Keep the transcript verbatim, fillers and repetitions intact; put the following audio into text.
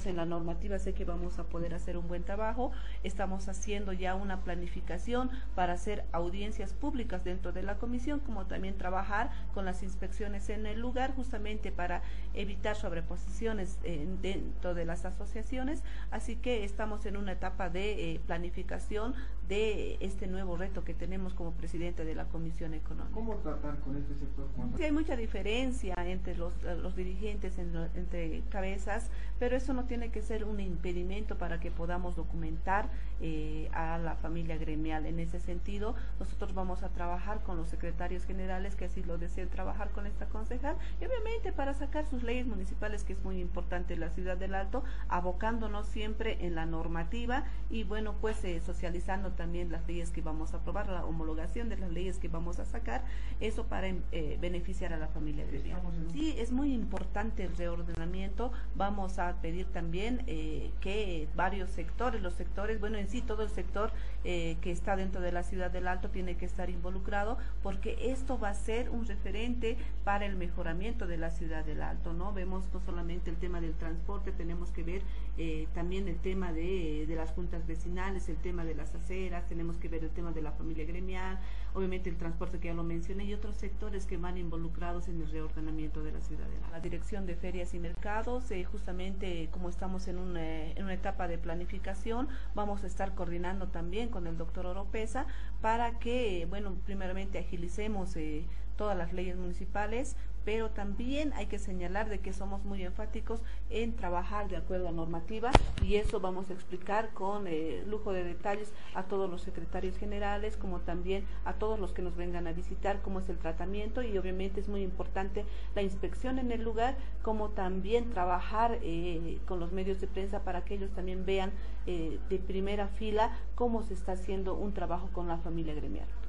en la normativa, sé que vamos a poder hacer un buen trabajo. Estamos haciendo ya una planificación para hacer audiencias públicas dentro de la comisión, como también trabajar con las inspecciones en el lugar, justamente para evitar sobreposiciones eh, dentro de las asociaciones. Así que estamos en una etapa de eh, planificación de este nuevo reto que tenemos como presidente de la Comisión Económica. ¿Cómo tratar con este sector? Sí, hay mucha diferencia entre los, los dirigentes, en lo, entre cabezas, pero eso no tiene que ser un impedimento para que podamos documentar eh, a la familia gremial. En ese sentido, nosotros vamos a trabajar con los secretarios generales que así lo deseen trabajar con esta concejal, y obviamente para sacar sus leyes municipales, que es muy importante en la ciudad del Alto, abocándonos siempre en la normativa y bueno, pues eh, socializando también las leyes que vamos a aprobar, la homologación de las leyes que vamos a sacar, eso para eh, beneficiar a la familia gremial. Sí, es muy importante el reordenamiento. Vamos a pedir también eh, que varios sectores, los sectores, bueno, en sí todo el sector eh, que está dentro de la ciudad del Alto tiene que estar involucrado, porque esto va a ser un referente para el mejoramiento de la ciudad del Alto, ¿no? Vemos no solamente el tema del transporte, tenemos que ver eh, también el tema de, de las juntas vecinales, el tema de las aceras, tenemos que ver el tema de la familia gremial, obviamente el transporte que ya lo mencioné, y otros sectores que van involucrados en el reordenamiento de la ciudad del Alto. La Dirección de Ferias y Mercados, eh, justamente como estamos en una, en una etapa de planificación, vamos a estar coordinando también con el doctor Oropesa para que, bueno, primeramente agilicemos eh, todas las leyes municipales, pero también hay que señalar de que somos muy enfáticos en trabajar de acuerdo a normativa, y eso vamos a explicar con eh, lujo de detalles a todos los secretarios generales, como también a todos los que nos vengan a visitar, cómo es el tratamiento, y obviamente es muy importante la inspección en el lugar, como también trabajar eh, con los medios de prensa para que ellos también vean eh, de primera fila cómo se está haciendo un trabajo con la familia gremial.